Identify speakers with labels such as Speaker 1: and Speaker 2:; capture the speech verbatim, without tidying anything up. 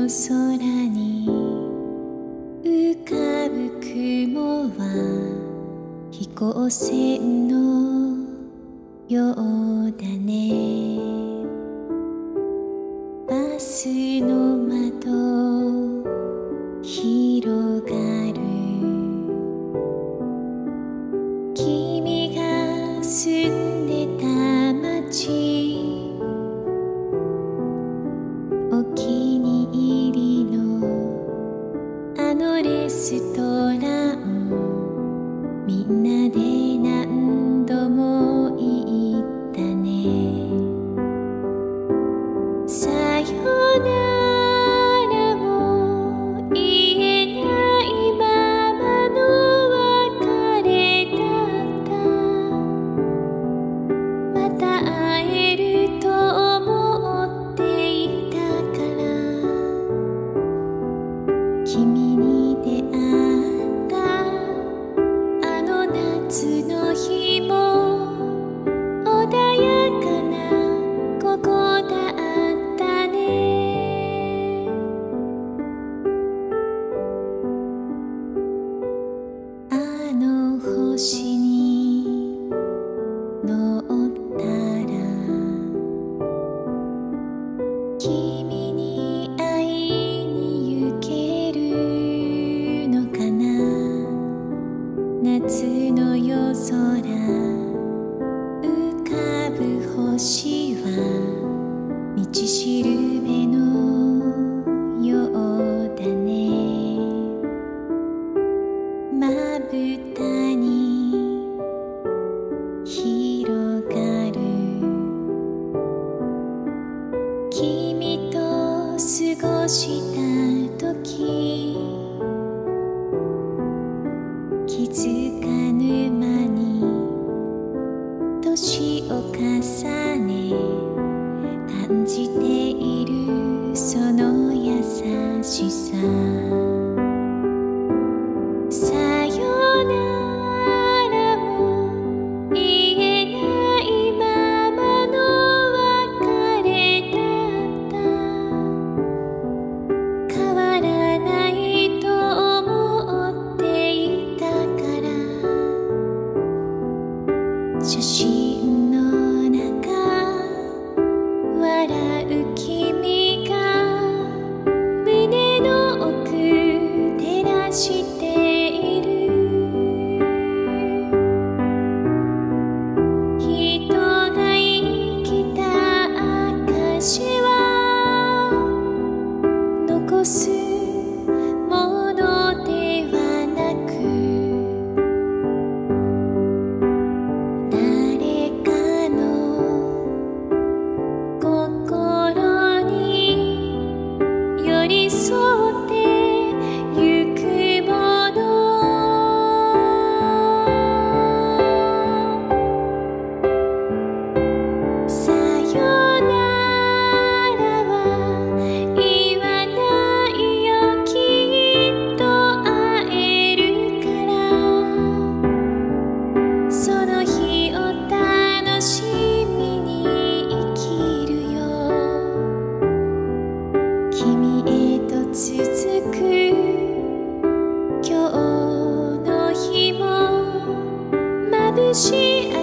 Speaker 1: 空に浮かぶ雲は飛行船のようだね。バスの窓広がる君が住んでた街、お気に入りのあのレストラン、みんなで何度も言ったね。さよならも言えないままの別れだった。また会えると思っていたから君に出会ったあの夏の日も穏やかな午後だったね。あの星に乗ったら君に会いに行けるのかな。夏の夜空浮かぶ星は道しるべのようだね。まぶたに広がる君と過ごした時、気づかぬ間に年を重ね感じているその優しさ。さよならも言えないままの別れだった。変わらないと思っていたから写真の中笑う君が胸の奥照らしている。人が生きた証は残すものではなく、誰かの心に寄り添ってゆくもの。さよならは言わないよ、きっと会えるから。その日を楽しみに生きるよ。君へと続く今日の日も眩しい